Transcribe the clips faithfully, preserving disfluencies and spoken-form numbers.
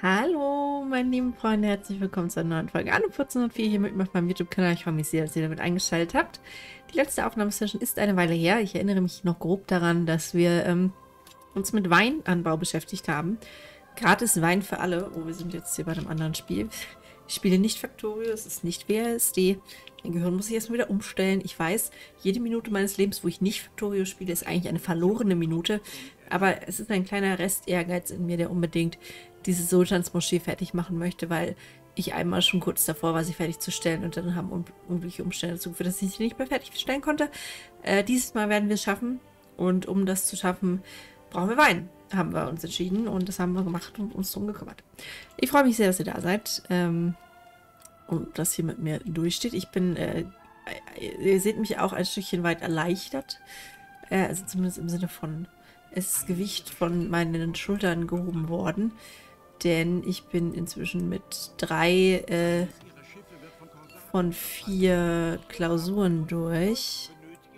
Hallo, meine lieben Freunde, herzlich willkommen zu einer neuen Folge Anno vierzehnhundertvier hier mit mir auf meinem YouTube-Kanal. Ich freue mich sehr, dass ihr damit eingeschaltet habt. Die letzte Aufnahmesession ist eine Weile her. Ich erinnere mich noch grob daran, dass wir ähm, uns mit Weinanbau beschäftigt haben. Gratis Wein für alle. Oh, wir sind jetzt hier bei einem anderen Spiel. Ich spiele nicht Factorio, es ist nicht W A S D. Mein Gehirn muss ich erstmal wieder umstellen. Ich weiß, jede Minute meines Lebens, wo ich nicht Factorio spiele, ist eigentlich eine verlorene Minute. Aber es ist ein kleiner Rest Ehrgeiz in mir, der unbedingt diese Sultansmoschee fertig machen möchte, weil ich einmal schon kurz davor war, sie fertigzustellen und dann haben un unglückliche Umstände dazu geführt, dass ich sie nicht mehr fertigstellen konnte. Äh, dieses Mal werden wir es schaffen und um das zu schaffen, brauchen wir Wein, haben wir uns entschieden und das haben wir gemacht und uns darum gekümmert. Ich freue mich sehr, dass ihr da seid ähm, und das hier mit mir durchsteht. Ich bin, äh, ihr seht mich auch ein Stückchen weit erleichtert, äh, also zumindest im Sinne von, es ist das Gewicht von meinen Schultern gehoben worden. Denn ich bin inzwischen mit drei äh, von vier Klausuren durch.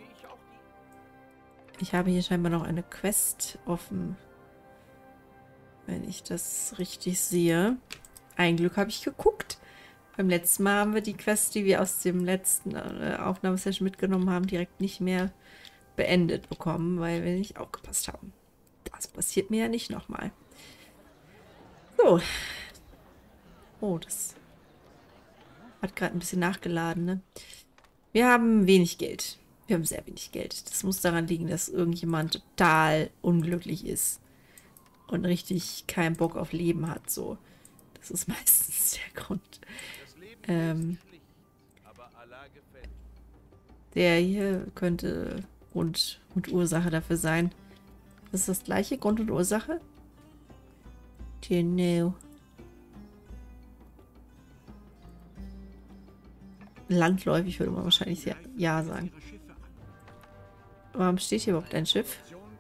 Ich habe hier scheinbar noch eine Quest offen. Wenn ich das richtig sehe. Ein Glück habe ich geguckt. Beim letzten Mal haben wir die Quest, die wir aus dem letzten äh, Aufnahmesession mitgenommen haben, direkt nicht mehr beendet bekommen, weil wir nicht aufgepasst haben. Das passiert mir ja nicht nochmal. So. Oh, das hat gerade ein bisschen nachgeladen, ne? Wir haben wenig Geld. Wir haben sehr wenig Geld. Das muss daran liegen, dass irgendjemand total unglücklich ist und richtig keinen Bock auf Leben hat, so. Das ist meistens der Grund. Ähm, der hier könnte Grund und Ursache dafür sein. Das ist das gleiche, Grund und Ursache? Genau. Landläufig würde man wahrscheinlich ja, ja sagen. Warum steht hier überhaupt ein Schiff?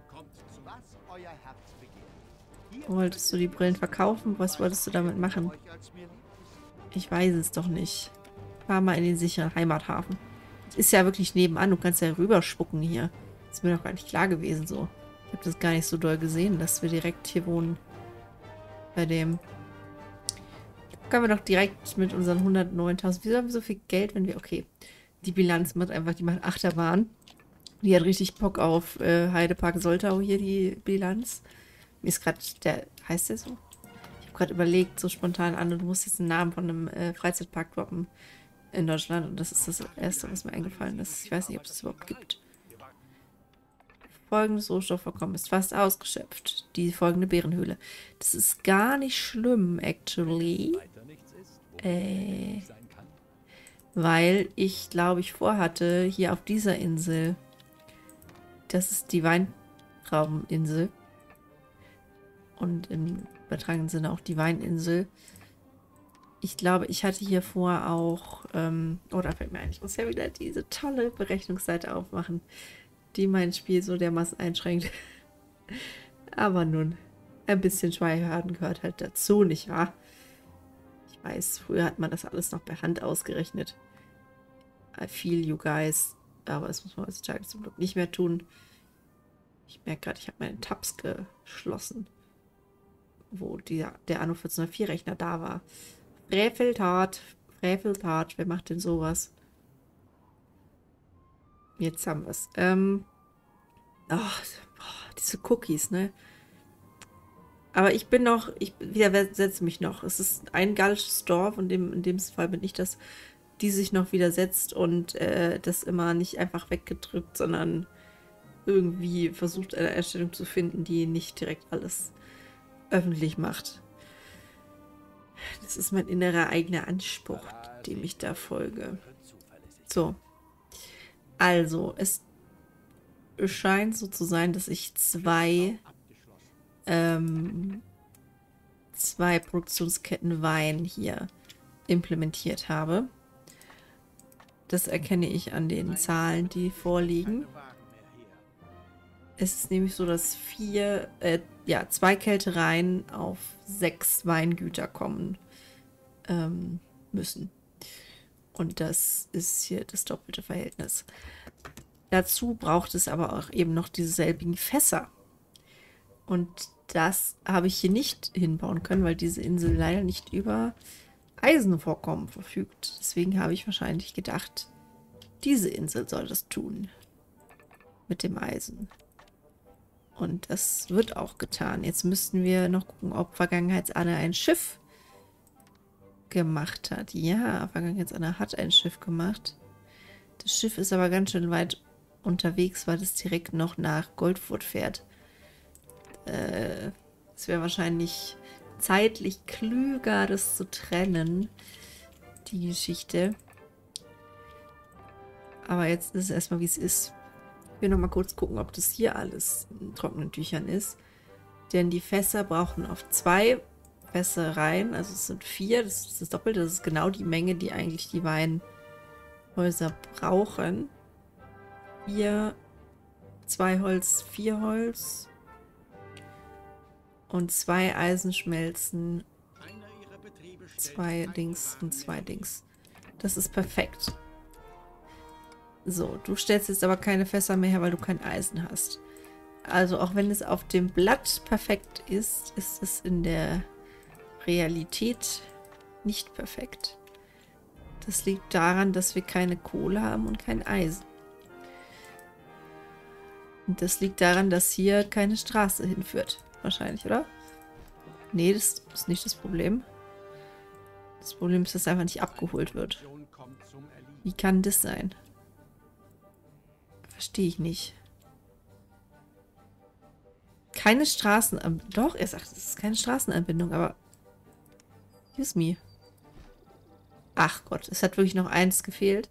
Wolltest du die Brillen verkaufen? Was wolltest du damit machen? Ich weiß es doch nicht. Fahr mal in den sicheren Heimathafen. Das ist ja wirklich nebenan. Du kannst ja rüberspucken hier. Das ist mir doch gar nicht klar gewesen so. Ich habe das gar nicht so doll gesehen, dass wir direkt hier wohnen. Bei dem. Können wir doch direkt mit unseren hundertneuntausend. Wieso haben wir so viel Geld, wenn wir... Okay. Die Bilanz macht einfach, die macht Achterbahn. Die hat richtig Bock auf äh, Heidepark Soltau hier, die Bilanz. Mir ist gerade der... Heißt der so? Ich habe gerade überlegt, so spontan an, und du musst jetzt einen Namen von einem äh, Freizeitpark droppen in Deutschland. Und das ist das Erste, was mir eingefallen ist. Ich weiß nicht, ob es das überhaupt gibt. Folgendes Rohstoffvorkommen ist fast ausgeschöpft. Die folgende Bärenhöhle. Das ist gar nicht schlimm, actually. Äh, weil ich, glaube ich, vorhatte, hier auf dieser Insel, das ist die Weintrauben-Insel und im übertragenen Sinne auch die Weininsel. Ich glaube, ich hatte hier vor auch, ähm, oh, da fällt mir ein, ich muss ja wieder diese tolle Berechnungsseite aufmachen, die mein Spiel so dermaßen einschränkt. Aber nun, ein bisschen Schweißhaden gehört halt dazu, nicht wahr? Ich weiß, früher hat man das alles noch per Hand ausgerechnet. I feel you guys. Aber das muss man heutzutage zum Glück nicht mehr tun. Ich merke gerade, ich habe meine Tabs geschlossen. Wo die, der Anno vierzehnhundertvier Rechner da war. Freveltat. Freveltat. Wer macht denn sowas? Jetzt haben wir es. Ähm. Oh, oh, diese Cookies, ne? Aber ich bin noch, ich widersetze mich noch. Es ist ein gallisches Dorf und dem, in dem Fall bin ich das, die sich noch widersetzt und äh, das immer nicht einfach weggedrückt, sondern irgendwie versucht, eine Erstellung zu finden, die nicht direkt alles öffentlich macht. Das ist mein innerer eigener Anspruch, dem ich da folge. So. Also, es scheint so zu sein, dass ich zwei ähm, zwei Produktionsketten Wein hier implementiert habe. Das erkenne ich an den Zahlen, die vorliegen. Es ist nämlich so, dass vier, äh, ja, zwei Kältereien auf sechs Weingüter kommen ähm, müssen. Und das ist hier das doppelte Verhältnis. Dazu braucht es aber auch eben noch diese selbigen Fässer. Und Das habe ich hier nicht hinbauen können, weil diese Insel leider nicht über Eisenvorkommen verfügt. Deswegen habe ich wahrscheinlich gedacht, diese Insel soll das tun. Mit dem Eisen. Und das wird auch getan. Jetzt müssten wir noch gucken, ob Vergangenheitsanne ein Schiff gemacht hat. Ja, Vergangenheitsanne hat ein Schiff gemacht. Das Schiff ist aber ganz schön weit unterwegs, weil es direkt noch nach Goldfurt fährt. Äh, es wäre wahrscheinlich zeitlich klüger, das zu trennen, die Geschichte. Aber jetzt ist es erstmal, wie es ist. Ich will noch mal kurz gucken, ob das hier alles in trockenen Tüchern ist. Denn die Fässer brauchen auf zwei Fässer rein. Also es sind vier, das ist das Doppelte. Das ist genau die Menge, die eigentlich die Weinhäuser brauchen. Vier, zwei Holz, vier Holz. Und zwei Eisenschmelzen, zwei Dings und zwei Dings. Das ist perfekt. So, du stellst jetzt aber keine Fässer mehr her, weil du kein Eisen hast. Also auch wenn es auf dem Blatt perfekt ist, ist es in der Realität nicht perfekt. Das liegt daran, dass wir keine Kohle haben und kein Eisen. Und das liegt daran, dass hier keine Straße hinführt. Wahrscheinlich, oder? Nee, das ist nicht das Problem. Das Problem ist, dass es einfach nicht abgeholt wird. Wie kann das sein? Verstehe ich nicht. Keine Straßenanbindung. Doch, er sagt, es ist keine Straßenanbindung, aber... Excuse me. Ach Gott, es hat wirklich noch eins gefehlt.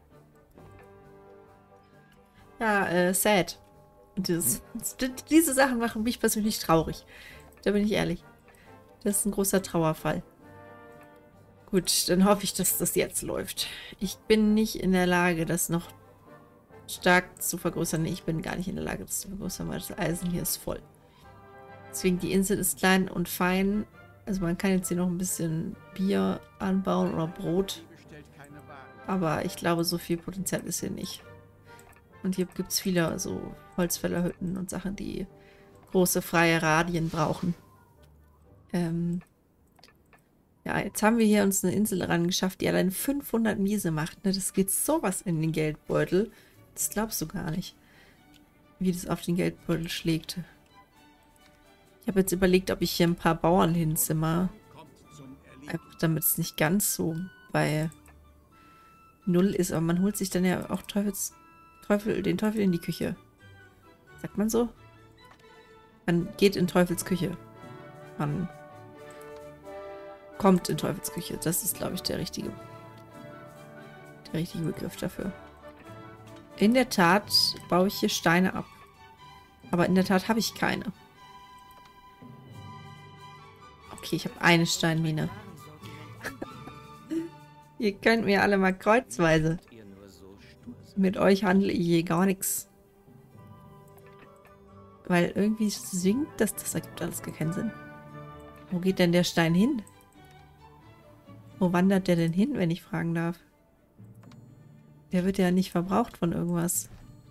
Ja, äh, sad. Das, diese Sachen machen mich persönlich traurig. Da bin ich ehrlich. Das ist ein großer Trauerfall. Gut, dann hoffe ich, dass das jetzt läuft. Ich bin nicht in der Lage, das noch stark zu vergrößern. Nee, ich bin gar nicht in der Lage, das zu vergrößern, weil das Eisen hier ist voll. Deswegen, die Insel ist klein und fein. Also man kann jetzt hier noch ein bisschen Bier anbauen oder Brot. Aber ich glaube, so viel Potenzial ist hier nicht. Und hier gibt es viele so Holzfällerhütten und Sachen, die große freie Radien brauchen. Ähm ja, jetzt haben wir hier uns eine Insel ran geschafft, die allein fünfhundert Miese macht. Ne? Das geht sowas in den Geldbeutel. Das glaubst du gar nicht, wie das auf den Geldbeutel schlägt. Ich habe jetzt überlegt, ob ich hier ein paar Bauern hinzimmer. Einfach damit es nicht ganz so bei Null ist. Aber man holt sich dann ja auch Teufels, Teufel, den Teufel in die Küche. Sagt man so? Man geht in Teufels Küche. Man kommt in Teufels Küche. Das ist, glaube ich, der richtige, der richtige Begriff dafür. In der Tat baue ich hier Steine ab. Aber in der Tat habe ich keine. Okay, ich habe eine Steinmine. Ihr könnt mir alle mal kreuzweise. Mit euch handle ich hier gar nichts. Weil irgendwie sinkt das, das ergibt alles gar keinen Sinn. Wo geht denn der Stein hin? Wo wandert der denn hin, wenn ich fragen darf? Der wird ja nicht verbraucht von irgendwas.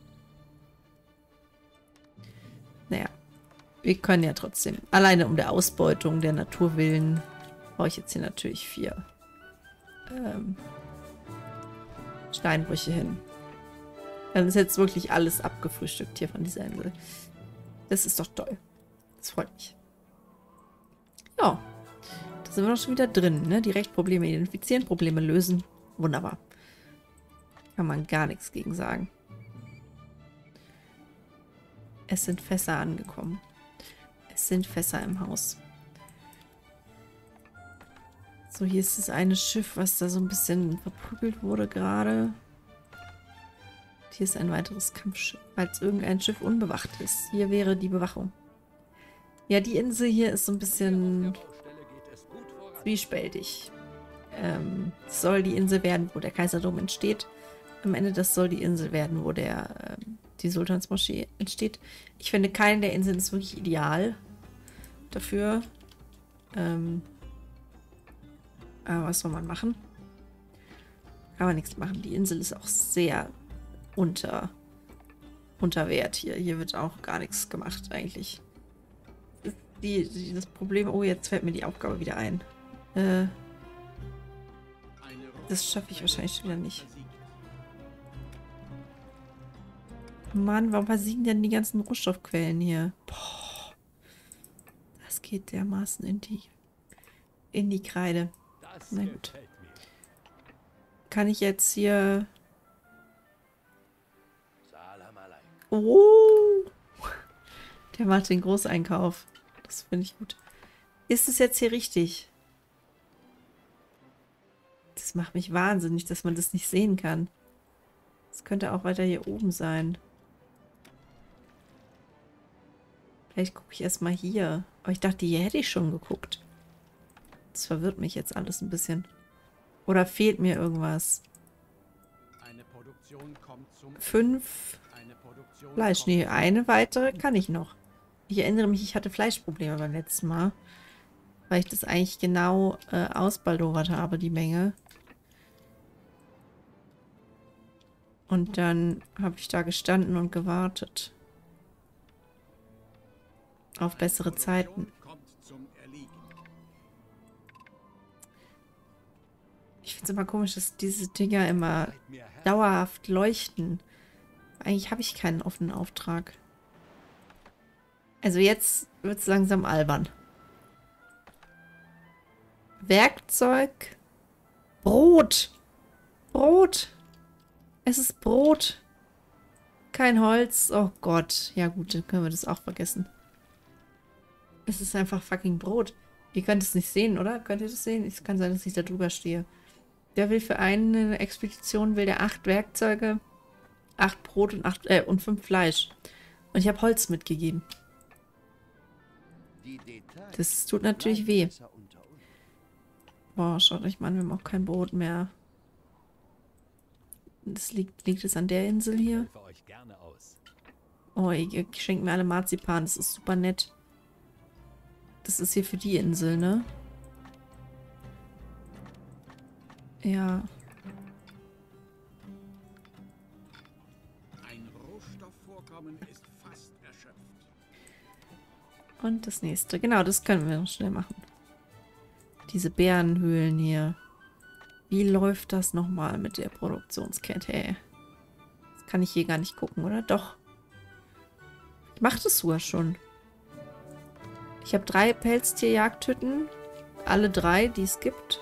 Naja. Wir können ja trotzdem. Alleine um der Ausbeutung der Natur willen brauche ich jetzt hier natürlich vier ähm, Steinbrüche hin. Dann ist jetzt wirklich alles abgefrühstückt hier von dieser Insel. Das ist doch toll. Das freut mich. Ja. Da sind wir doch schon wieder drin, ne? Direkt Probleme identifizieren, Probleme lösen. Wunderbar. Kann man gar nichts gegen sagen. Es sind Fässer angekommen. Es sind Fässer im Haus. So, hier ist das eine Schiff, was da so ein bisschen verprügelt wurde gerade. Hier ist ein weiteres Kampfschiff, falls irgendein Schiff unbewacht ist. Hier wäre die Bewachung. Ja, die Insel hier ist so ein bisschen zwiespältig. Ähm, das soll die Insel werden, wo der Kaiserdom entsteht. Am Ende, das soll die Insel werden, wo der ähm, die Sultansmoschee entsteht. Ich finde, keine der Inseln ist wirklich ideal dafür. Ähm, aber was soll man machen? Kann man nichts machen. Die Insel ist auch sehr unter, unter Wert hier. Hier wird auch gar nichts gemacht eigentlich. die, die, das Problem... Oh, jetzt fällt mir die Aufgabe wieder ein. Äh, das schaffe ich wahrscheinlich wieder nicht. Mann, warum versiegen denn die ganzen Rohstoffquellen hier? Boah, das geht dermaßen in die, in die Kreide. Na gut. Kann ich jetzt hier... Oh! Der macht den Großeinkauf. Das finde ich gut. Ist es jetzt hier richtig? Das macht mich wahnsinnig, dass man das nicht sehen kann. Das könnte auch weiter hier oben sein. Vielleicht gucke ich erstmal hier. Aber ich dachte, hier hätte ich schon geguckt. Das verwirrt mich jetzt alles ein bisschen. Oder fehlt mir irgendwas? Fünf Fleisch. Nee, eine weitere kann ich noch. Ich erinnere mich, ich hatte Fleischprobleme beim letzten Mal. Weil ich das eigentlich genau äh, ausbaldowert habe, die Menge. Und dann habe ich da gestanden und gewartet. Auf bessere Zeiten. Ich finde es immer komisch, dass diese Dinger immer dauerhaft leuchten. Eigentlich habe ich keinen offenen Auftrag. Also jetzt wird es langsam albern. Werkzeug. Brot. Brot. Es ist Brot. Kein Holz. Oh Gott. Ja gut, dann können wir das auch vergessen. Es ist einfach fucking Brot. Ihr könnt es nicht sehen, oder? Könnt ihr das sehen? Es kann sein, dass ich da drüber stehe. Der will für eine Expedition will der acht Werkzeuge, acht Brot und acht äh, und fünf Fleisch. Und ich habe Holz mitgegeben. Das tut natürlich weh. Boah, schaut euch mal an, wir haben auch kein Brot mehr. Das liegt, liegt es an der Insel hier? Oh, ihr, ihr schenkt mir alle Marzipan, das ist super nett. Das ist hier für die Insel, ne? Ja. Ein Rohstoffvorkommen ist fast erschöpft. Und das nächste. Genau, das können wir noch schnell machen. Diese Bärenhöhlen hier. Wie läuft das nochmal mit der Produktionskette? Das kann ich hier gar nicht gucken, oder? Doch. Ich mache das sogar schon. Ich habe drei Pelztierjagdhütten. Alle drei, die es gibt.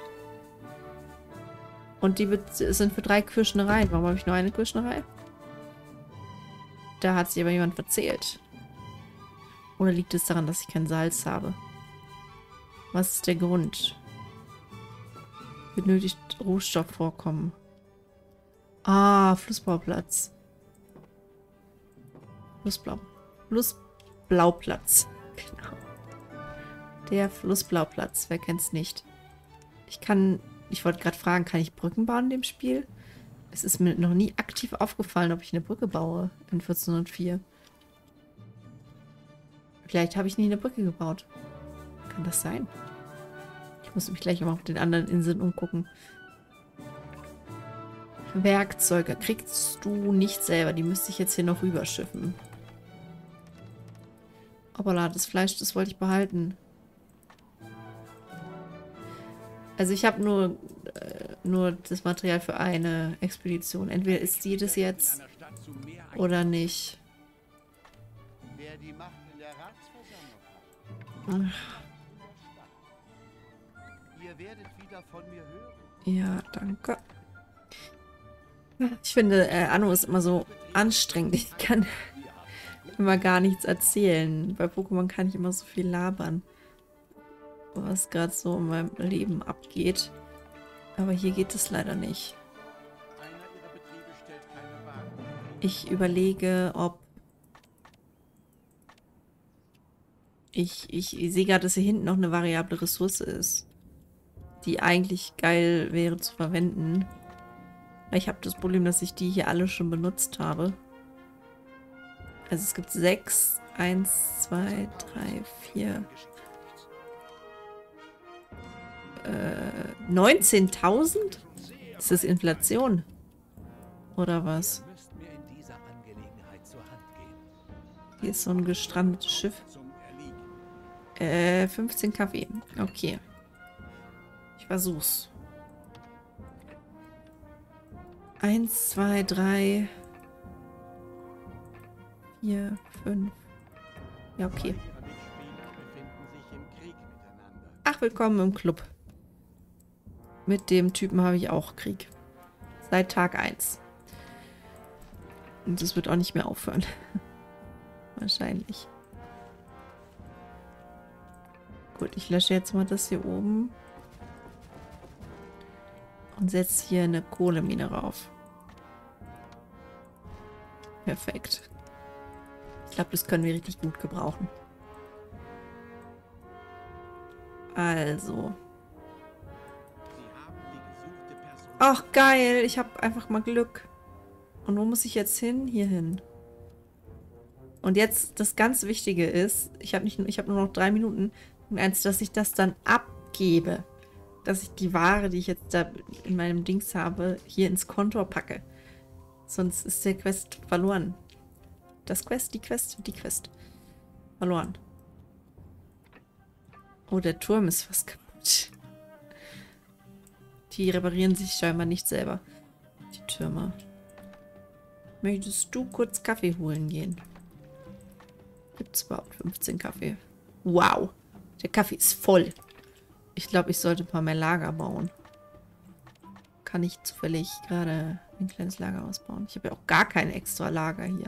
Und die sind für drei Kirschnereien. Warum habe ich nur eine Kirschnerei? Da hat sich aber jemand verzählt. Oder liegt es daran, dass ich kein Salz habe? Was ist der Grund? Benötigt Rohstoffvorkommen. Ah, Flussbauplatz. Flussblau. Flussblauplatz. Genau. Der Flussblauplatz. Wer kennt's nicht? Ich kann... Ich wollte gerade fragen, kann ich Brücken bauen in dem Spiel? Es ist mir noch nie aktiv aufgefallen, ob ich eine Brücke baue in vierzehnhundertvier. Vielleicht habe ich nie eine Brücke gebaut. Kann das sein? Ich muss mich gleich mal auf den anderen Inseln umgucken. Werkzeuge kriegst du nicht selber. Die müsste ich jetzt hier noch rüberschiffen. Hoppala, das Fleisch, das wollte ich behalten. Also ich habe nur, äh, nur das Material für eine Expedition. Entweder ist die das jetzt oder nicht. Wer die Macht in der Ratsversammlung hat. Ihr werdet wieder von mir hören. Ja, danke. Ich finde, äh, Anno ist immer so anstrengend. Ich kann immer gar nichts erzählen. Bei Pokémon kann ich immer so viel labern, was gerade so in meinem Leben abgeht. Aber hier geht es leider nicht. Ich überlege, ob ich, ich, ich sehe gerade, dass hier hinten noch eine variable Ressource ist, die eigentlich geil wäre zu verwenden. Ich habe das Problem, dass ich die hier alle schon benutzt habe. Also es gibt sechs, eins, zwei, drei, vier... Äh, neunzehntausend? Ist das Inflation? Oder was? Hier ist so ein gestrandetes Schiff. Äh, fünfzehn Kaffee. Okay. Ich versuch's. Eins, zwei, drei, vier, fünf. Ja, okay. Ach, willkommen im Club. Mit dem Typen habe ich auch Krieg. Seit Tag eins. Und das wird auch nicht mehr aufhören. Wahrscheinlich. Gut, ich lösche jetzt mal das hier oben. Und setze hier eine Kohlemine rauf. Perfekt. Ich glaube, das können wir richtig gut gebrauchen. Also. Ach, geil. Ich habe einfach mal Glück. Und wo muss ich jetzt hin? Hier hin. Und jetzt, das ganz Wichtige ist, ich habe nicht, ich habe nur noch drei Minuten. Und eins, dass ich das dann abgebe. Dass ich die Ware, die ich jetzt da in meinem Dings habe, hier ins Kontor packe. Sonst ist der Quest verloren. Das Quest, die Quest, die Quest. Verloren. Oh, der Turm ist fast kaputt. Die reparieren sich scheinbar nicht selber. Die Türme. Möchtest du kurz Kaffee holen gehen? Gibt es überhaupt fünfzehn Kaffee? Wow. Der Kaffee ist voll. Ich glaube, ich sollte ein paar mehr Lager bauen. Kann ich zufällig gerade ein kleines Lager ausbauen? Ich habe ja auch gar kein extra Lager hier.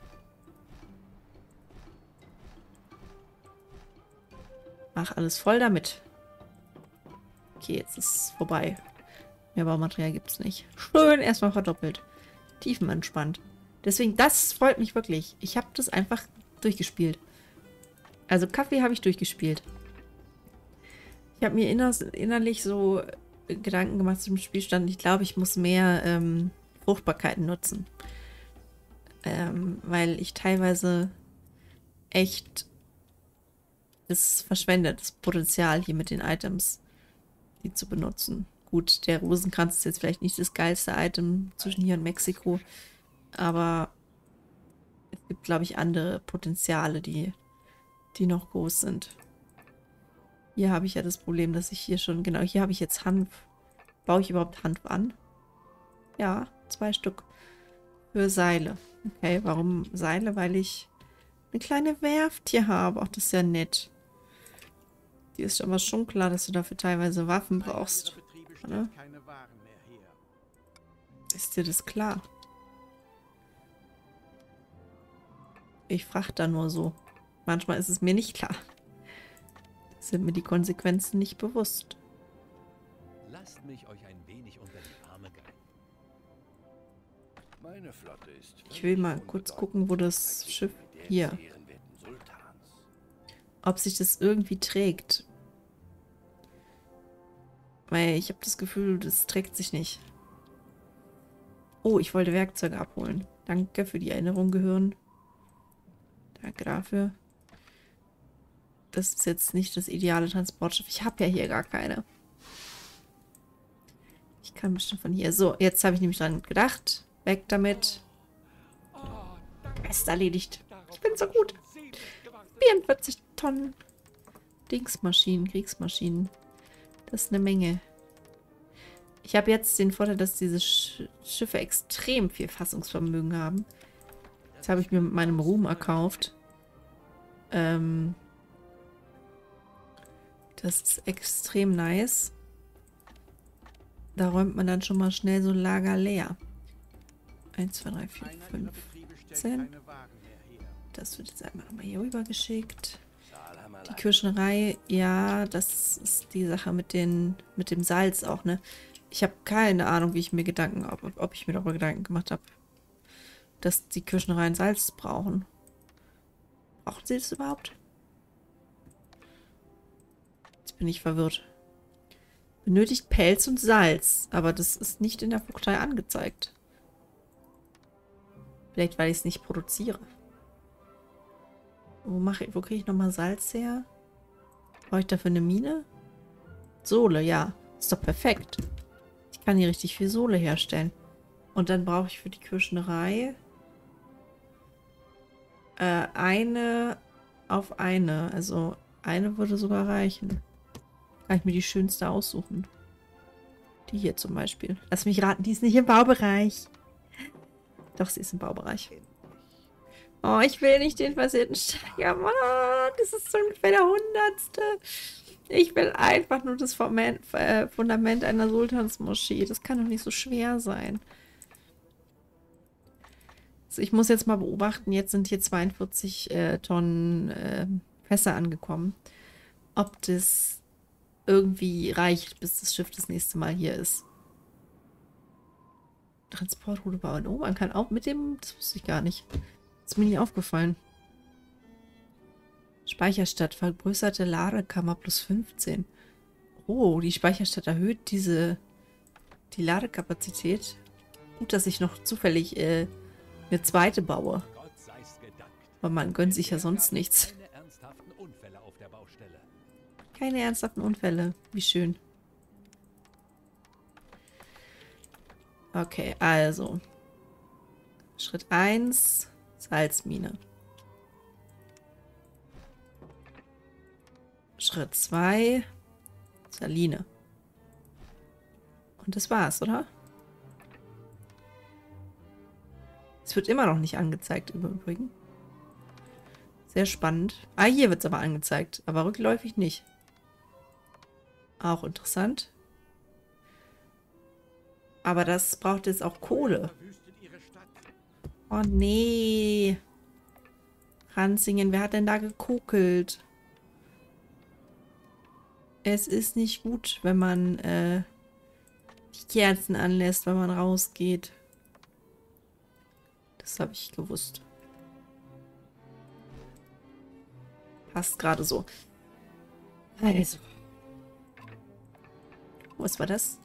Mach alles voll damit. Okay, jetzt ist es vorbei. Mehr Baumaterial gibt es nicht. Schön, erstmal verdoppelt. Tiefenentspannt. Deswegen, das freut mich wirklich. Ich habe das einfach durchgespielt. Also Kaffee habe ich durchgespielt. Ich habe mir inner innerlich so Gedanken gemacht zum Spielstand. Ich glaube, ich muss mehr ähm, Fruchtbarkeiten nutzen. Ähm, weil ich teilweise echt es verschwendet, das Potenzial hier mit den Items, die zu benutzen. Gut, der Rosenkranz ist jetzt vielleicht nicht das geilste Item zwischen hier und Mexiko, aber es gibt, glaube ich, andere Potenziale, die, die noch groß sind. Hier habe ich ja das Problem, dass ich hier schon, genau, hier habe ich jetzt Hanf. Baue ich überhaupt Hanf an? Ja, zwei Stück. Für Seile. Okay, warum Seile? Weil ich eine kleine Werft hier habe. Ach, das ist ja nett. Die ist aber schon klar, dass du dafür teilweise Waffen brauchst. Oder? Ist dir das klar? Ich frage da nur so. Manchmal ist es mir nicht klar. Sind mir die Konsequenzen nicht bewusst. Lasst mich euch ein wenig unter die Arme greifen. Meine Flotte ist Ich will mal kurz gucken, wo das Schiff hier. Ob sich das irgendwie trägt. Weil ich habe das Gefühl, das trägt sich nicht. Oh, ich wollte Werkzeuge abholen. Danke für die Erinnerung, Gehirn. Danke dafür. Das ist jetzt nicht das ideale Transportschiff. Ich habe ja hier gar keine. Ich kann bestimmt von hier. So, jetzt habe ich nämlich dran gedacht. Weg damit. Ist erledigt. Ich bin so gut. vierundvierzig Tonnen. Dingsmaschinen, Kriegsmaschinen. Das ist eine Menge. Ich habe jetzt den Vorteil, dass diese Sch Schiffe extrem viel Fassungsvermögen haben. Das habe ich mir mit meinem Ruhm erkauft. Ähm... Das ist extrem nice. Da räumt man dann schon mal schnell so ein Lager leer. eins, zwei, drei, vier, fünf, zehn. Das wird jetzt einmal nochmal hier rüber geschickt. Die Kirschnerei, ja, das ist die Sache mit, den, mit dem Salz auch, ne? Ich habe keine Ahnung, wie ich mir Gedanken, ob, ob ich mir darüber Gedanken gemacht habe, dass die Kirschnereien Salz brauchen. Brauchen sie das überhaupt? Bin ich verwirrt. Benötigt Pelz und Salz, aber das ist nicht in der Vogtei angezeigt. Vielleicht, weil ich es nicht produziere. Wo mache ich, wo kriege ich nochmal Salz her? Brauche ich dafür eine Mine? Sohle, ja. Ist doch perfekt. Ich kann hier richtig viel Sohle herstellen. Und dann brauche ich für die Kirschnerei äh, eine auf eine. Also Eine würde sogar reichen. Kann ich mir die schönste aussuchen. Die hier zum Beispiel. Lass mich raten, die ist nicht im Baubereich. Doch, sie ist im Baubereich. Oh, ich will nicht den versierten Steiger. Mann, das ist so ungefähr der hundertste. Ich will einfach nur das Fundament, äh, Fundament einer Sultansmoschee. Das kann doch nicht so schwer sein. Also ich muss jetzt mal beobachten, jetzt sind hier zweiundvierzig äh, Tonnen äh, Fässer angekommen. Ob das irgendwie reicht, bis das Schiff das nächste Mal hier ist. Transportroute bauen. Oh, man kann auch mit dem... Das wusste ich gar nicht. Ist mir nie aufgefallen. Speicherstadt. Vergrößerte Ladekammer plus fünfzehn. Oh, die Speicherstadt erhöht diese... die Ladekapazität. Gut, dass ich noch zufällig äh, eine zweite baue. Weil man gönnt sich ja sonst nichts. Keine ernsthaften Unfälle auf der Baustelle. Keine ernsthaften Unfälle. Wie schön. Okay, also. Schritt eins. Salzmine. Schritt zwei. Saline. Und das war's, oder? Es wird immer noch nicht angezeigt, im Übrigen. Sehr spannend. Ah, hier wird es aber angezeigt, aber rückläufig nicht. Auch interessant. Aber das braucht jetzt auch Kohle. Oh nee. Ranzingen, wer hat denn da gekokelt? Es ist nicht gut, wenn man äh, die Kerzen anlässt, wenn man rausgeht. Das habe ich gewusst. Passt gerade so. Also. Was war das?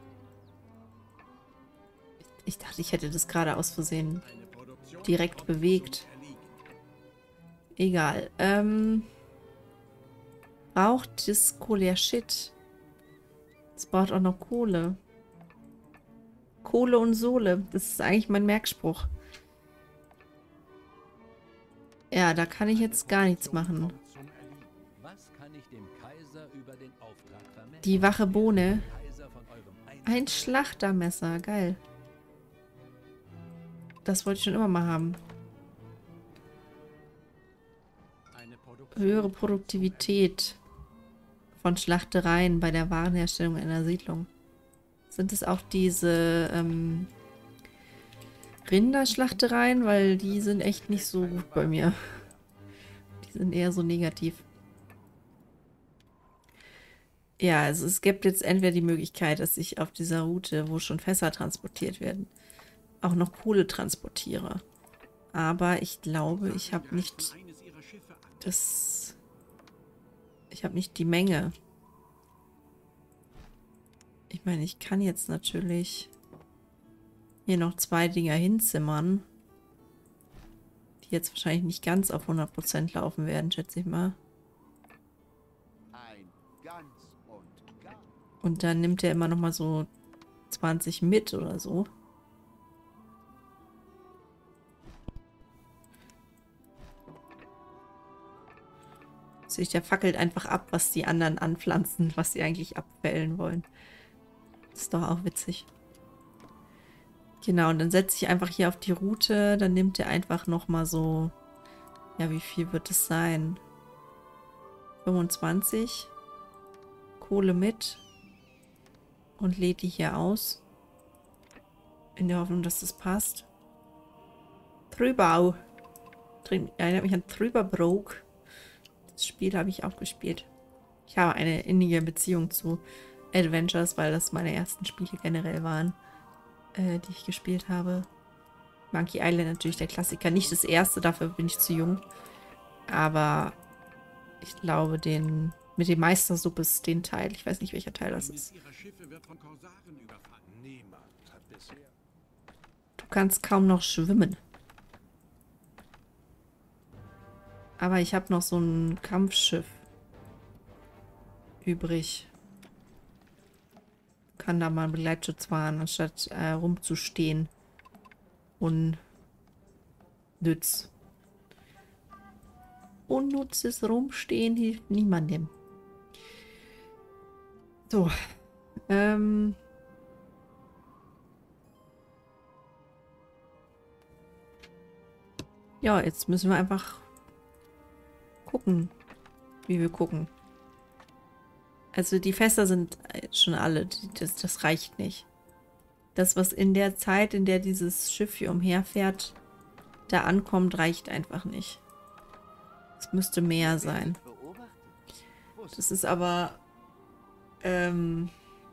Ich dachte, ich hätte das gerade aus Versehen direkt bewegt. Egal. Ähm, braucht das Kohle? Ja, shit. Es braucht auch noch Kohle. Kohle und Sohle. Das ist eigentlich mein Merkspruch. Ja, da kann ich jetzt gar nichts machen. Was kann ich dem Kaiser über den Auftrag vermitteln? Die wache Bohne. Kaiser von eurem Ein- Ein Schlachtermesser. Geil. Das wollte ich schon immer mal haben. Höhere Produktivität von Schlachtereien bei der Warenherstellung einer Siedlung. Sind es auch diese ähm, Rinderschlachtereien? Weil die sind echt nicht so gut bei mir. Die sind eher so negativ. Ja, also es gibt jetzt entweder die Möglichkeit, dass ich auf dieser Route, wo schon Fässer transportiert werden, auch noch Kohle transportiere. Aber ich glaube, ich habe nicht das... Ich habe nicht die Menge. Ich meine, ich kann jetzt natürlich hier noch zwei Dinger hinzimmern, die jetzt wahrscheinlich nicht ganz auf hundert Prozent laufen werden, schätze ich mal. Und dann nimmt er immer noch mal so zwanzig mit oder so. Sich der fackelt einfach ab, was die anderen anpflanzen, was sie eigentlich abfällen wollen. Das ist doch auch witzig. Genau, und dann setze ich einfach hier auf die Route. Dann nimmt er einfach nochmal so... Ja, wie viel wird es sein? fünfundzwanzig. Kohle mit. Und lädt die hier aus. In der Hoffnung, dass das passt. Trübau. Erinnert mich an Trüberbrook. Das Spiel habe ich auch gespielt. Ich habe eine innige Beziehung zu Adventures, weil das meine ersten Spiele generell waren, äh, die ich gespielt habe. Monkey Island natürlich der Klassiker. Nicht das erste, dafür bin ich zu jung. Aber ich glaube, den mit dem Meistersuppe ist den Teil. Ich weiß nicht, welcher Teil das ist. Du kannst kaum noch schwimmen. Aber ich habe noch so ein Kampfschiff übrig. Kann da mal einen Begleitschutz fahren, anstatt äh, rumzustehen. Unnütz. unnützes Rumstehen hilft niemandem. So. Ähm. Ja, jetzt müssen wir einfach gucken, wie wir gucken. Also die Fässer sind schon alle, das, das reicht nicht. Das, was in der Zeit, in der dieses Schiff hier umherfährt, da ankommt, reicht einfach nicht. Es müsste mehr sein. Das ist aber... Ähm,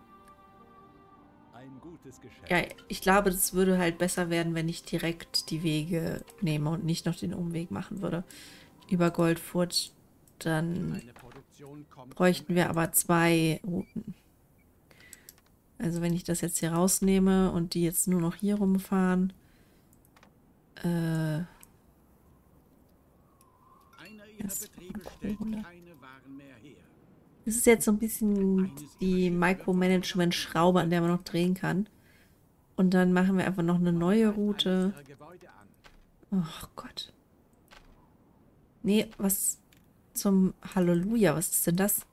Ein gutes Geschäft. ja, ich glaube, das würde halt besser werden, wenn ich direkt die Wege nehme und nicht noch den Umweg machen würde. Über Goldfurt, dann Eine Produktion kommt bräuchten wir aber zwei Routen. Also wenn ich das jetzt hier rausnehme und die jetzt nur noch hier rumfahren, äh, Einer ihrer Das Betriebe war stellt Kohle. keine Waren mehr her. das ist jetzt so ein bisschen die Micromanagement-Schraube, an der man noch drehen kann. Und dann machen wir einfach noch eine neue Route. Eines ihrer Gebäude an. Oh Gott. Nee, was zum Halleluja, was ist denn das?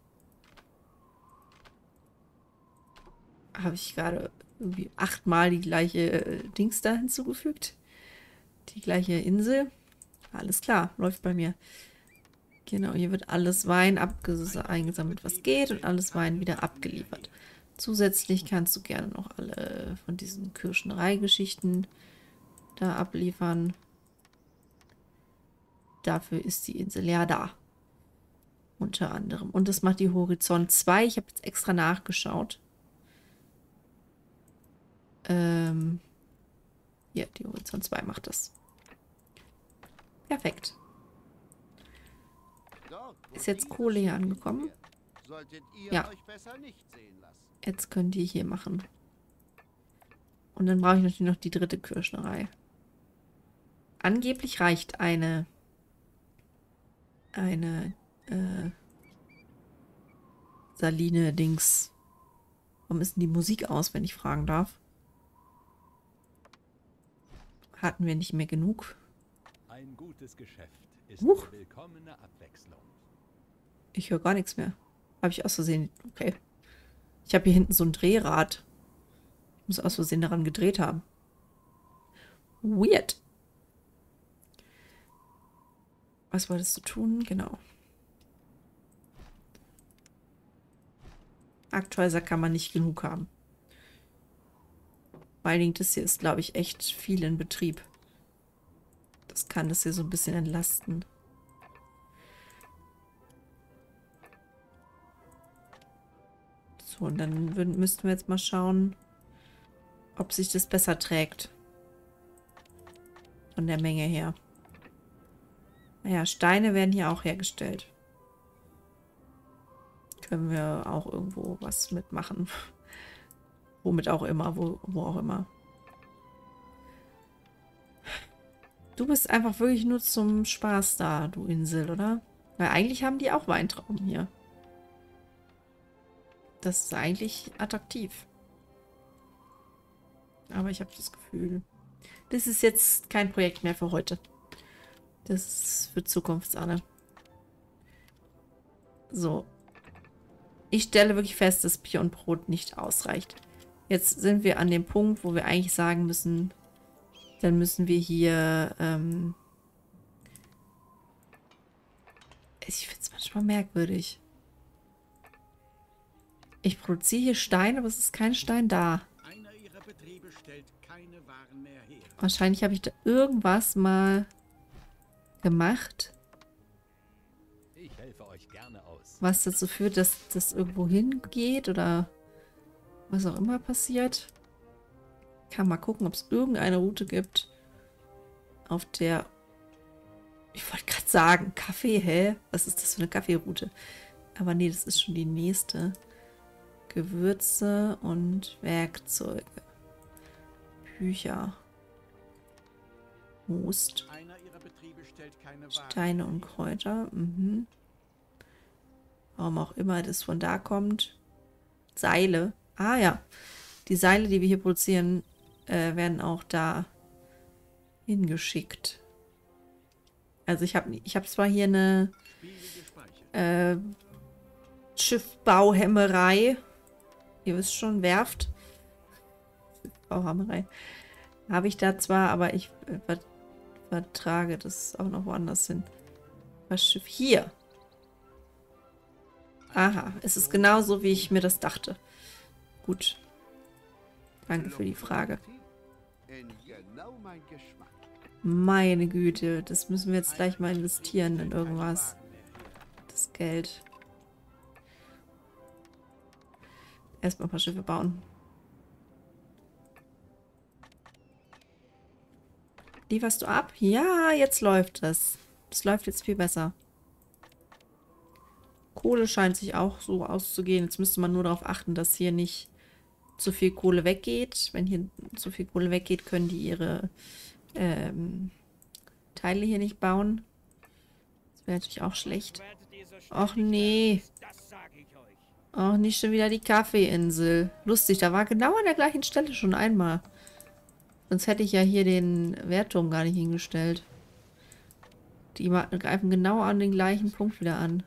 Habe ich gerade irgendwie achtmal die gleiche äh, Dings da hinzugefügt? Die gleiche Insel? Alles klar, läuft bei mir. Genau, hier wird alles Wein eingesammelt, was geht, und alles Wein wieder abgeliefert. Zusätzlich kannst du gerne noch alle von diesen Kirschnerei-Geschichten da abliefern. Dafür ist die Insel ja da. Unter anderem. Und das macht die Horizont zwei. Ich habe jetzt extra nachgeschaut. Ähm, ja, die Horizont zwei macht das. Perfekt. Ist jetzt Kohle hier angekommen? Ja. Jetzt könnt ihr hier machen. Und dann brauche ich natürlich noch die dritte Kirschnerei. Angeblich reicht eine eine äh, Saline-Dings. Warum ist denn die Musik aus, wenn ich fragen darf? Hatten wir nicht mehr genug? Ein gutes Geschäft ist Huch. eine willkommene Abwechslung. Ich höre gar nichts mehr. Habe ich aus Versehen... Okay. Ich habe hier hinten so ein Drehrad. Ich muss aus Versehen daran gedreht haben. Weird. Was wolltest du tun? Genau. Aktuell kann man nicht genug haben. Vor allen Dingen, das hier ist, glaube ich, echt viel in Betrieb. Das kann das hier so ein bisschen entlasten. So, und dann würden, müssten wir jetzt mal schauen, ob sich das besser trägt. Von der Menge her. Naja, Steine werden hier auch hergestellt. Können wir auch irgendwo was mitmachen. Womit auch immer, wo, wo auch immer. Du bist einfach wirklich nur zum Spaß da, du Insel, oder? Weil eigentlich haben die auch Weintrauben hier. Das ist eigentlich attraktiv. Aber ich habe das Gefühl, das ist jetzt kein Projekt mehr für heute. Das ist für Zukunftsanne. So. Ich stelle wirklich fest, dass Bier und Brot nicht ausreicht. Jetzt sind wir an dem Punkt, wo wir eigentlich sagen müssen, dann müssen wir hier, ähm ich finde es manchmal merkwürdig. Ich produziere hier Stein, aber es ist kein Stein da. Einer ihrer Betriebe stellt keine Waren mehr her. Wahrscheinlich habe ich da irgendwas mal gemacht, Ich helfe euch gerne aus. was dazu führt, dass das irgendwo hingeht oder was auch immer passiert. Kann mal gucken, ob es irgendeine Route gibt, auf der... Ich wollte gerade sagen, Kaffee, hä? Was ist das für eine Kaffeeroute? Aber nee, das ist schon die nächste. Gewürze und Werkzeuge. Bücher. Most. Einer ihrer Betriebe stellt keine Waren Steine und Kräuter. Mhm. Warum auch immer das von da kommt. Seile. Ah ja. Die Seile, die wir hier produzieren, äh, werden auch da hingeschickt. Also ich habe ich hab zwar hier eine Spiegel gespeichert. äh, Schiffbauhämmerei. Ihr wisst schon, Werft. Schiffbauhämmerei. Habe ich da zwar, aber ich äh, ver vertrage das auch noch woanders hin. Das Schiff hier. Aha, es ist genauso, wie ich mir das dachte. Gut. Danke für die Frage. Genau mein Geschmack. Meine Güte, das müssen wir jetzt gleich mal investieren in irgendwas. Das Geld. Erstmal ein paar Schiffe bauen. Lieferst du ab? Ja, jetzt läuft es. Das läuft jetzt viel besser. Kohle scheint sich auch so auszugehen. Jetzt müsste man nur darauf achten, dass hier nicht zu viel Kohle weggeht. Wenn hier zu viel Kohle weggeht, können die ihre ähm, Teile hier nicht bauen. Das wäre natürlich auch schlecht. Och nee. Och, nicht schon wieder die Kaffeeinsel. Lustig, da war genau an der gleichen Stelle schon einmal. Sonst hätte ich ja hier den Wertturm gar nicht hingestellt. Die greifen genau an den gleichen Punkt wieder an.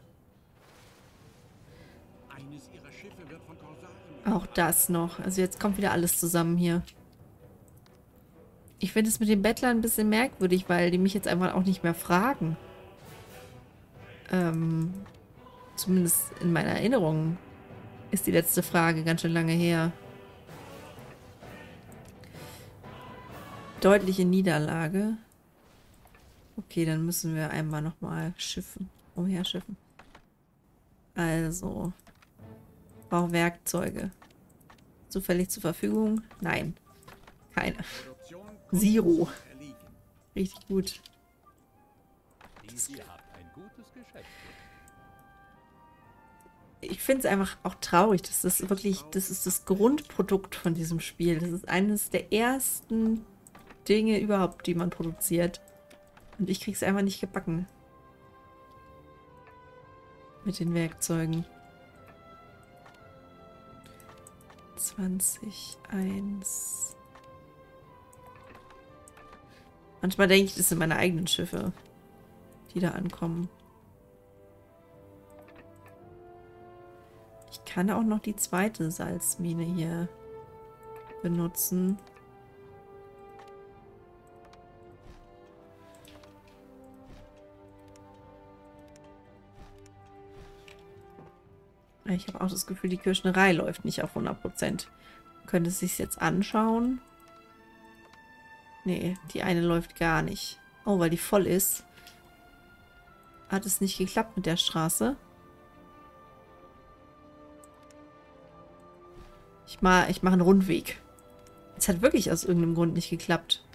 Eines ihrer Schiffe wird von Korsaren. Auch das noch. Also jetzt kommt wieder alles zusammen hier. Ich finde es mit den Bettlern ein bisschen merkwürdig, weil die mich jetzt einfach auch nicht mehr fragen. Ähm, zumindest in meiner Erinnerung ist die letzte Frage ganz schön lange her. Deutliche Niederlage. Okay, dann müssen wir einmal nochmal schiffen. Umher schiffen. Also. Brauche Werkzeuge. Zufällig zur Verfügung? Nein. Keine. Produktion Zero. erliegen. Richtig gut. Ihr habt ein gutes Geschäft. Ich finde es einfach auch traurig. Das ist wirklich, das ist das Grundprodukt von diesem Spiel. Das ist eines der ersten Dinge überhaupt, die man produziert. Und ich krieg's einfach nicht gebacken. Mit den Werkzeugen. zwanzig, eins. Manchmal denke ich, das sind meine eigenen Schiffe, die da ankommen. Ich kann auch noch die zweite Salzmine hier benutzen. Ich habe auch das Gefühl, die Kirschnerei läuft nicht auf hundert Prozent. Könnte es sich jetzt anschauen? Nee, die eine läuft gar nicht. Oh, weil die voll ist. Hat es nicht geklappt mit der Straße? Ich mache ich mach einen Rundweg. Es hat wirklich aus irgendeinem Grund nicht geklappt.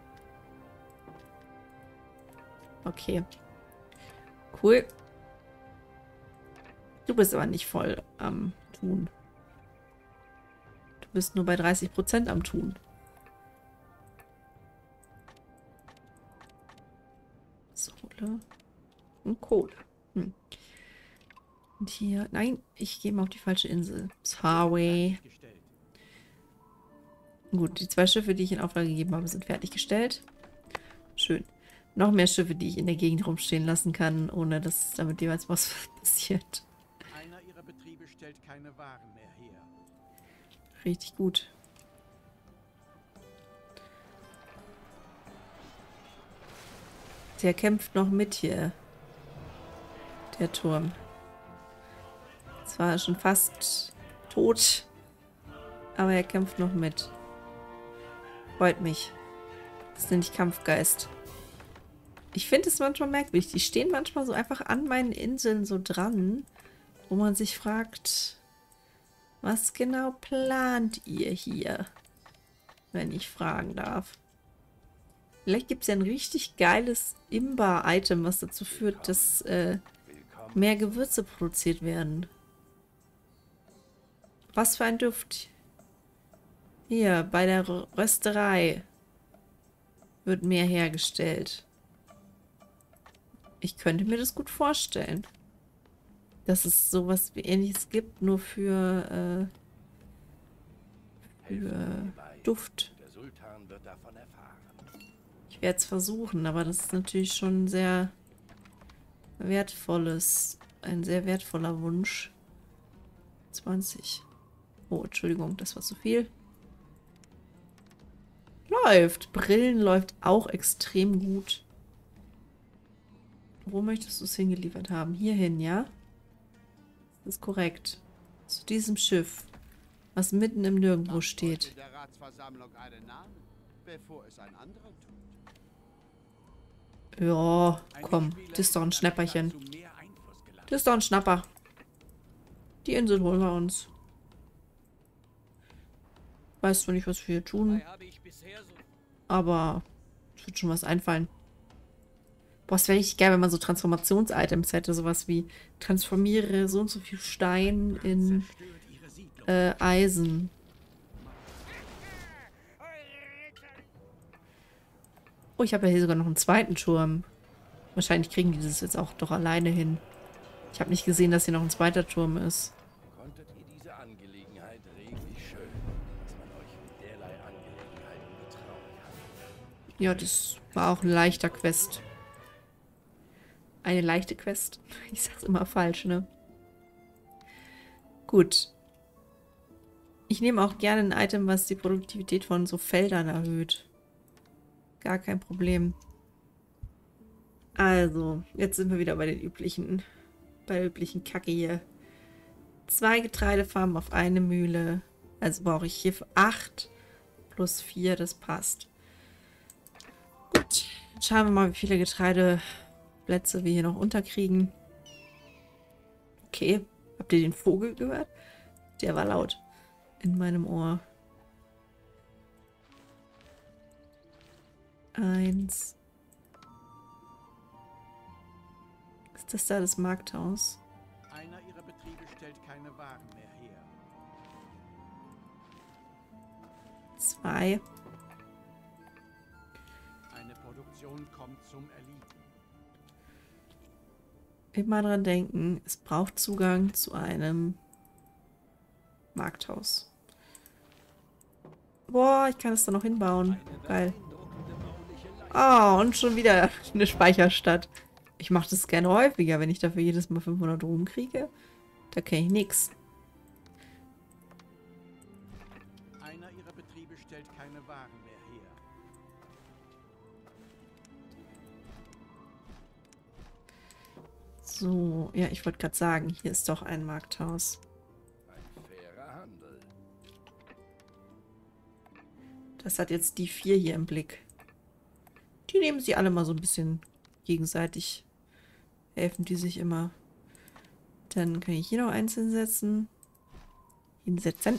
Okay. Cool. Du bist aber nicht voll am Tun. Du bist nur bei dreißig Prozent am Tun. Sohle und Kohle. Hm. Und hier... Nein, ich gehe mal auf die falsche Insel. Sorry. Gestellt. Gut, die zwei Schiffe, die ich in Auftrag gegeben habe, sind fertiggestellt. Schön. Noch mehr Schiffe, die ich in der Gegend rumstehen lassen kann, ohne dass damit jeweils was passiert. Einer ihrer Betriebe stellt keine Waren mehr her. Richtig gut. Der kämpft noch mit hier. Der Turm. Zwar schon fast tot, aber er kämpft noch mit. Freut mich. Das nenne ich Kampfgeist. Ich finde es manchmal merkwürdig. Die stehen manchmal so einfach an meinen Inseln so dran, wo man sich fragt, was genau plant ihr hier? Wenn ich fragen darf. Vielleicht gibt es ja ein richtig geiles Imba-Item, was dazu führt, dass äh, mehr Gewürze produziert werden. Was für ein Duft. Hier, bei der Rösterei wird mehr hergestellt. Ich könnte mir das gut vorstellen. Dass es sowas wie Ähnliches gibt, nur für, äh, für Duft. Der Sultan wird davon erfahren. Ich werde es versuchen, aber das ist natürlich schon sehr wertvolles, ein sehr wertvoller Wunsch. zwanzig. Oh, Entschuldigung, das war zu viel. Läuft. Brillen läuft auch extrem gut. Wo möchtest du es hingeliefert haben? Hierhin, ja? Das ist korrekt. Zu diesem Schiff, was mitten im Nirgendwo steht. Der Ratsversammlung einen Namen, bevor es ein anderer tut. Ja, komm. Das ist doch ein Schnäpperchen. Das ist doch ein Schnapper. Die Insel holen wir uns. Weißt zwar nicht, was wir hier tun. Aber es wird schon was einfallen. Boah, es wäre richtig geil, wenn man so Transformations-Items hätte. Sowas wie transformiere so und so viel Stein in äh, Eisen. Oh, ich habe ja hier sogar noch einen zweiten Turm. Wahrscheinlich kriegen die das jetzt auch doch alleine hin. Ich habe nicht gesehen, dass hier noch ein zweiter Turm ist. Konntet ihr diese Angelegenheit regeln? Wie schön, dass man euch mit derlei Angelegenheiten betrauen kann. Ja, das war auch ein leichter Quest. Eine leichte Quest. Ich sag's immer falsch, ne? Gut. Ich nehme auch gerne ein Item, was die Produktivität von so Feldern erhöht. Gar kein Problem. Also, jetzt sind wir wieder bei den üblichen, bei der üblichen Kacke hier. Zwei Getreidefarmen auf eine Mühle. Also brauche ich hier für acht plus vier, das passt. Gut, jetzt schauen wir mal, wie viele Getreideplätze wir hier noch unterkriegen. Okay, habt ihr den Vogel gehört? Der war laut in meinem Ohr. Eins. Ist das da das Markthaus? Einer ihrer Betriebe stellt keine Waren mehr her. Zwei. Eine Produktion kommt zum Erliegen. Immer dran denken, es braucht Zugang zu einem Markthaus. Boah, ich kann es da noch hinbauen. Geil. Oh, und schon wieder eine Speicherstadt. Ich mache das gerne häufiger, wenn ich dafür jedes Mal fünfhundert Ruhm kriege. Da kenne ich nichts. Einer ihrer Betriebe stellt keine Waren mehr her. So, ja, ich wollte gerade sagen, hier ist doch ein Markthaus. Ein fairer Handel. Das hat jetzt die vier hier im Blick. Die nehmen sie alle mal so ein bisschen gegenseitig. Helfen die sich immer. Dann kann ich hier noch eins hinsetzen. Hinsetzen.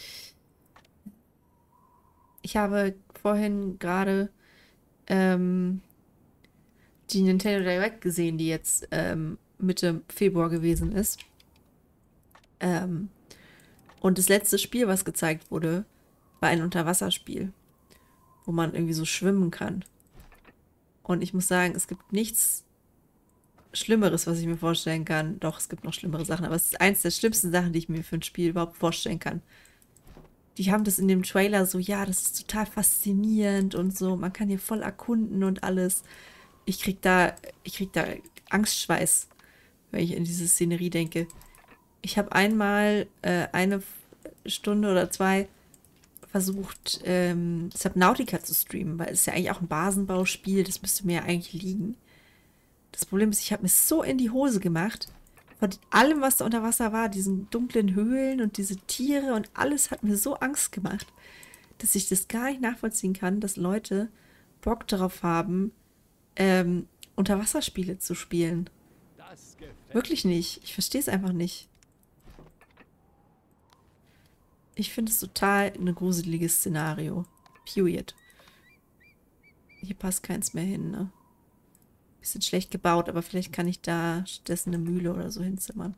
Ich habe vorhin gerade ähm, die Nintendo Direct gesehen, die jetzt ähm, Mitte Februar gewesen ist. Ähm, und das letzte Spiel, was gezeigt wurde, war ein Unterwasserspiel, wo man irgendwie so schwimmen kann. Und ich muss sagen, es gibt nichts Schlimmeres, was ich mir vorstellen kann. Doch, es gibt noch schlimmere Sachen, aber es ist eins der schlimmsten Sachen, die ich mir für ein Spiel überhaupt vorstellen kann. Die haben das in dem Trailer so, ja, das ist total faszinierend und so. Man kann hier voll erkunden und alles. Ich krieg da, ich krieg da Angstschweiß, wenn ich an diese Szenerie denke. Ich habe einmal äh, eine Stunde oder zwei versucht, ähm, Subnautica zu streamen, weil es ist ja eigentlich auch ein Basenbauspiel, das müsste mir ja eigentlich liegen. Das Problem ist, ich habe mir so in die Hose gemacht, von allem, was da unter Wasser war, diesen dunklen Höhlen und diese Tiere und alles hat mir so Angst gemacht, dass ich das gar nicht nachvollziehen kann, dass Leute Bock darauf haben, ähm, Unterwasserspiele zu spielen. Das gefällt Wirklich nicht. Ich verstehe es einfach nicht. Ich finde es total ein gruseliges Szenario. Period. Hier passt keins mehr hin, ne? Bisschen schlecht gebaut, aber vielleicht kann ich da stattdessen eine Mühle oder so hinzimmern.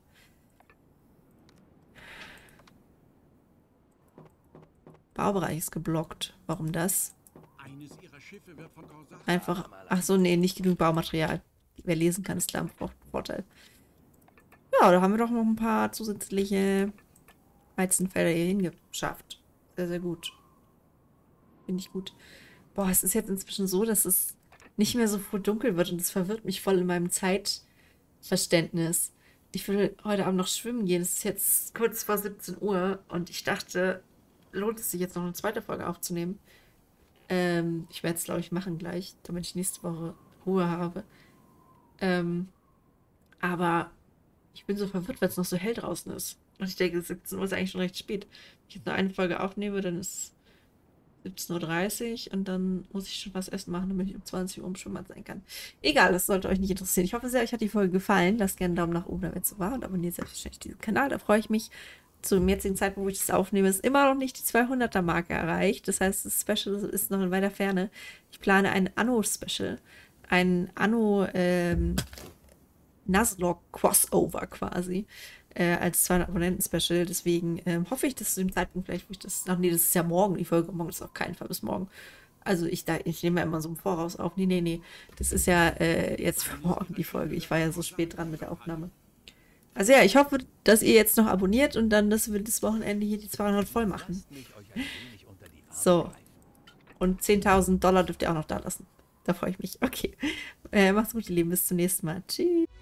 Baubereich ist geblockt. Warum das? Eines ihrer Schiffe wird von Korsaren. Einfach. Ach so, nee, nicht genug Baumaterial. Wer lesen kann, ist klar ein Vorteil. Ja, da haben wir doch noch ein paar zusätzliche Weizenfelder hier hingeschafft. Sehr, sehr gut. Finde ich gut. boah, es ist jetzt inzwischen so, dass es nicht mehr so früh dunkel wird und das verwirrt mich voll in meinem Zeitverständnis. Ich will heute Abend noch schwimmen gehen. Es ist jetzt kurz vor siebzehn Uhr und ich dachte, lohnt es sich jetzt noch eine zweite Folge aufzunehmen? Ähm, ich werde es, glaube ich, machen gleich, damit ich nächste Woche Ruhe habe. Ähm, aber ich bin so verwirrt, weil es noch so hell draußen ist. Und ich denke, siebzehn Uhr ist eigentlich schon recht spät. Wenn ich jetzt nur eine Folge aufnehme, dann ist siebzehn Uhr dreißig und dann muss ich schon was essen machen, damit ich um zwanzig Uhr im Schwimmbad sein kann. Egal, das sollte euch nicht interessieren. Ich hoffe sehr, euch hat die Folge gefallen. Lasst gerne einen Daumen nach oben, damit es so war. Und abonniert selbstverständlich diesen Kanal. Da freue ich mich. Zum jetzigen Zeitpunkt, wo ich das aufnehme, ist immer noch nicht die zweihunderter-Marke erreicht. Das heißt, das Special ist noch in weiter Ferne. Ich plane ein Anno-Special. Ein Anno ähm, Nuzlocke-Crossover quasi. Äh, als zweihundert Abonnenten-Special. Deswegen ähm, hoffe ich, dass zu dem Zeitpunkt vielleicht, wo ich das. Ach nee, das ist ja morgen. Die Folge morgen ist auf keinen Fall bis morgen. Also ich, da, ich nehme ja immer so im Voraus auf. Nee, nee, nee. Das ist ja äh, jetzt für morgen die Folge. Ich war ja so spät dran mit der Aufnahme. Also ja, ich hoffe, dass ihr jetzt noch abonniert und dann, dass wir das Wochenende hier die zweihundert voll machen. So. Und zehntausend Dollar dürft ihr auch noch da lassen. Da freue ich mich. Okay. Äh, macht's gut, ihr Lieben. Bis zum nächsten Mal. Tschüss.